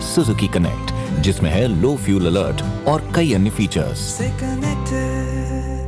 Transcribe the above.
Suzuki connect, जिसमें है लो fuel alert और कई अन्य फीचर्स।